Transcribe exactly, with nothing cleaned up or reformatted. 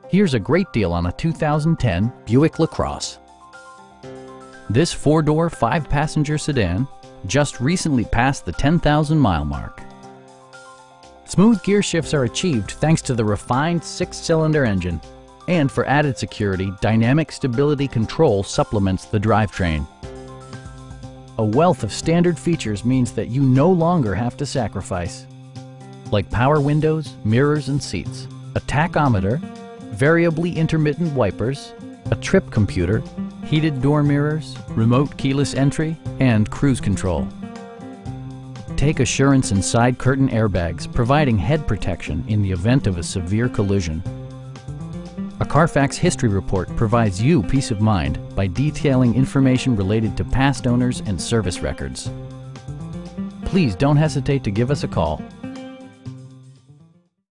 Here's a great deal on a two thousand ten Buick LaCrosse. This four-door, five-passenger sedan just recently passed the ten thousand mile mark. Smooth gear shifts are achieved thanks to the refined six-cylinder engine. And for added security, dynamic stability control supplements the drivetrain. A wealth of standard features means that you no longer have to sacrifice, like power windows, mirrors and seats, a tachometer, variably intermittent wipers, a trip computer, heated door mirrors, remote keyless entry, and cruise control. Take assurance in side curtain airbags, providing head protection in the event of a severe collision. A Carfax history report provides you peace of mind by detailing information related to past owners and service records. Please don't hesitate to give us a call.